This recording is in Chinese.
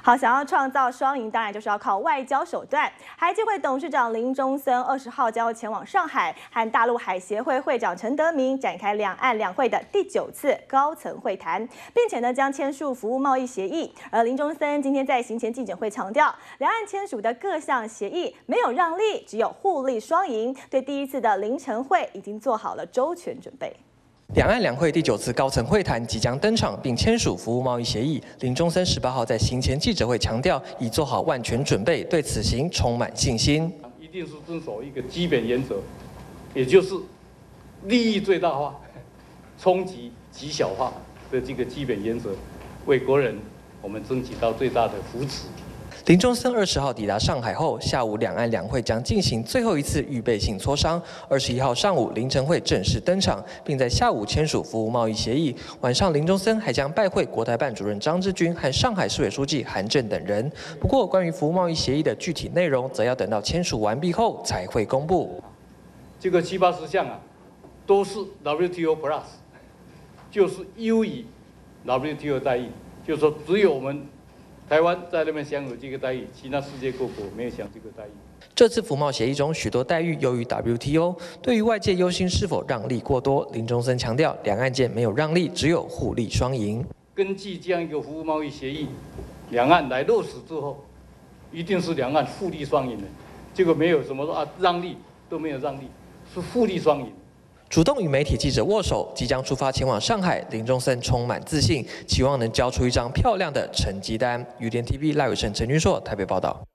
好，想要创造双赢，当然就是要靠外交手段。海基会董事长林中森20号将要前往上海，和大陆海协会会长陈德明展开两岸两会的第9次高层会谈，并且将签署服务贸易协议。而林中森今天在行前记者会强调，两岸签署的各项协议没有让利，只有互利双赢，对第1次的凌晨会已经做好了周全准备。 两岸两会第9次高层会谈即将登场，并签署服务贸易协议。林中森18号在行前记者会强调，已做好万全准备，对此行充满信心。 一定是遵守一个基本原则，也就是利益最大化、冲击极小化的这个基本原则，为国人我们争取到最大的福祉。 林中森20号抵达上海后，下午两岸两会将进行最后一次预备性磋商。21号上午，凌晨会正式登场，并在下午签署服务贸易协议。晚上，林中森还将拜会国台办主任张之赟和上海市委书记韩正等人。不过，关于服务贸易协议的具体内容，则要等到签署完毕后才会公布。 这个70、80项啊，都是 WTO Plus， 就是优于 WTO 待遇，就是说只有我们。 台湾在那边享有这个待遇，其他世界各国没有享这个待遇。 这次服贸协议中，许多待遇优于 WTO。对于外界忧心是否让利过多，林中森强调，两岸间没有让利，只有互利双赢。 根据这样一个服务贸易协议，两岸来落实之后，一定是两岸互利双赢的。这个没有什么说让利都没有让利，是互利双赢。 主动与媒体记者握手，即将出发前往上海。林中森充满自信，期望能交出一张漂亮的成绩单。UDN TV 赖伟成、陈君硕台北报道。